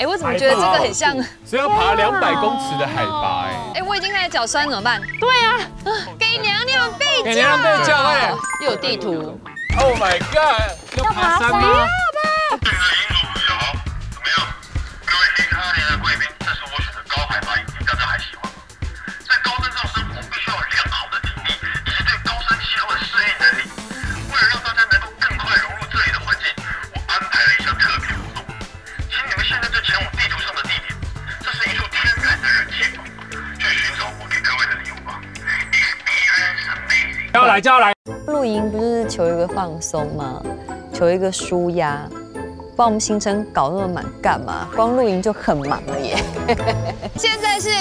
哎，我怎么觉得这个很像？ 所以要爬200公尺的海拔， 哎，我已经开始脚酸，怎么办？ 对啊， 给娘娘背教， 给娘娘背教，快点！ 又有地图。 Oh my god！ 要爬山吗？ 不要吧！ 叫来！ 露营不是求一个放松吗？求一个舒压，把我们行程搞那么满干嘛？光露营就很忙了耶。现在是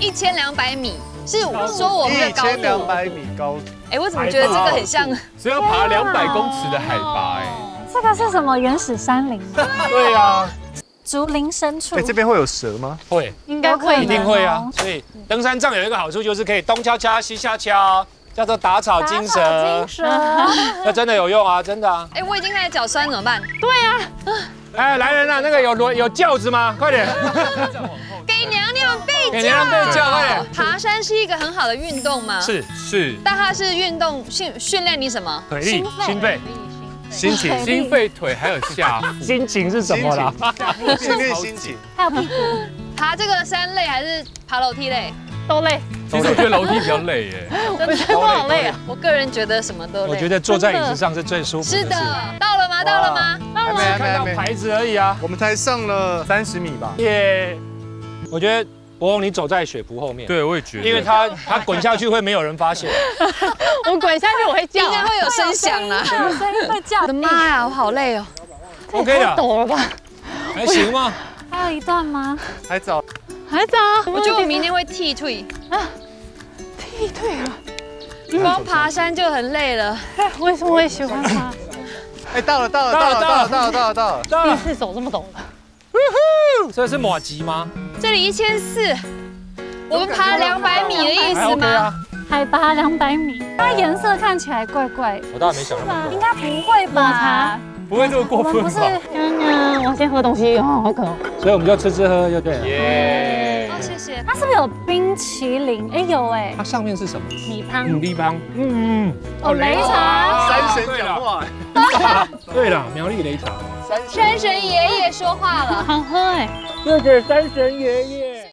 1200米，是说我们的高度。 1200米高。 哎，我怎么觉得这个很像？ 所以要爬200公尺的海拔， 这个是什么原始山林吗？ 对啊， 竹林深处。 哎，这边会有蛇吗？ 会， 应该会， 一定会啊。所以登山杖有一个好处就是可以东敲敲西敲敲。 叫做打草惊蛇，那真的有用啊，真的啊！ 哎，我已经开始脚酸，怎么办？ 对啊， 哎，来人啊，那个有轿子吗？快点！ 给娘娘背教， 给娘娘背教，快点！ 爬山是一个很好的运动吗？ 是， 但它是运动训练你什么？ 腿力、心肺、 心情、 心肺腿还有下腹。 心情是什么啦？ 训练心情， 还有屁股。 爬这个山累还是爬楼梯累？ 都累。 其实我觉得楼梯比较累耶， 我觉得都好累啊。 我个人觉得什么都累。 我觉得坐在椅子上是最舒服的。 是的，到了吗？到了吗？ 到了。 看到牌子而已啊。 我们才上了30米吧。 耶！我觉得博宏你走在雪仆后面。 对，我也觉得， 因为他滚下去会没有人发现。 我滚下去我会叫， 应该会有声响啦。 有声音会叫。 我的妈呀，我好累哦。 OK 的。 陡了吧？ 还行吗？ 还有一段吗？ 还早。 还早。 我觉得我明天会剃退。啊， 剃退了。 光爬山就很累了。 为什么我也喜欢爬？ 哎，到了。 第一次走这么陡了。 这是马吉吗？ 这里1400，我们爬200米的意思吗？ 海拔200米，它颜色看起来怪怪。 我倒没想那么多。 应该不会吧？ 不会这么过分吧？ 不是，我先喝东西哦，好渴。 所以我们就吃喝就对了。 耶！ 哦，谢谢。 它是不是有冰淇淋？哎，有哎。 它上面是什么？ 米汤。 米汤。 哦，擂茶。 山神讲话。 对了，苗栗擂茶。 山神爷爷说话了。 好喝哎。 谢谢山神爷爷。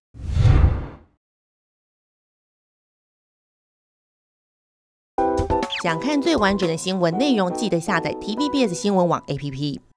想看最完整的新闻内容，记得下载 TVBS 新闻网 APP。